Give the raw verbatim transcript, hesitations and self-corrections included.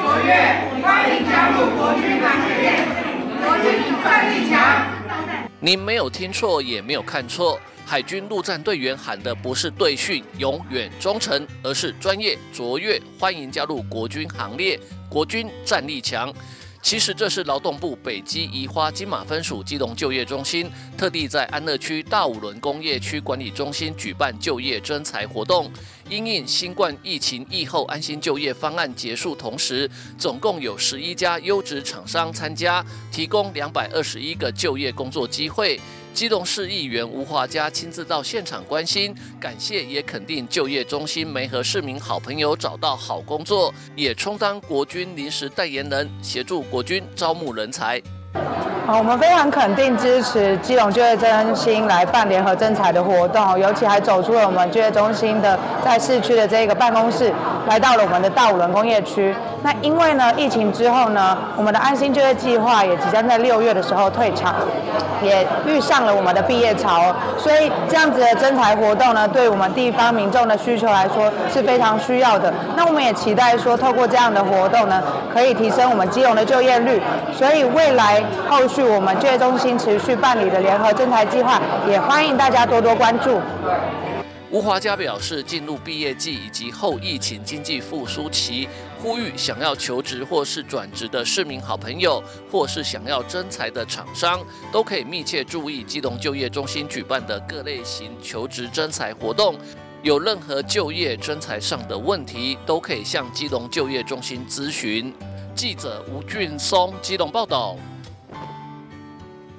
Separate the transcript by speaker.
Speaker 1: 卓越，欢迎加入国军行列，国军战力强。
Speaker 2: 您没有听错，也没有看错。海军陆战队员喊的不是队训永远忠诚，而是专业卓越，欢迎加入国军行列，国军战力强。其实这是劳动部北基宜花金马分署基隆就业中心特地在安乐区大五轮工业区管理中心举办就业征才活动。因应新冠疫情疫后安心就业方案结束同时，总共有十一家优质厂商参加，提供两百二十一个就业工作机会。基隆市议员吴华嘉亲自到现场关心，感谢也肯定就业中心媒合市民好朋友找到好工作，也充当国军临时代言人，协助国军招募人才。
Speaker 3: 好，我们非常肯定支持基隆就业中心来办联合征才的活动，尤其还走出了我们就业中心的在市区的这个办公室，来到了我们的大五轮工业区。那因为呢，疫情之后呢，我们的安心就业计划也即将在六月的时候退场，也遇上了我们的毕业潮，所以这样子的征才活动呢，对我们地方民众的需求来说是非常需要的。那我们也期待说，透过这样的活动呢，可以提升我们基隆的就业率。所以未来后续我们就业中心持续办理的联合征才计划，也欢迎大家多多关注。
Speaker 2: 吴华嘉表示，进入毕业季以及后疫情经济复苏期，呼吁想要求职或是转职的市民好朋友，或是想要征才的厂商，都可以密切注意基隆就业中心举办的各类型求职征才活动。有任何就业征才上的问题，都可以向基隆就业中心咨询。记者吴俊松基隆报道。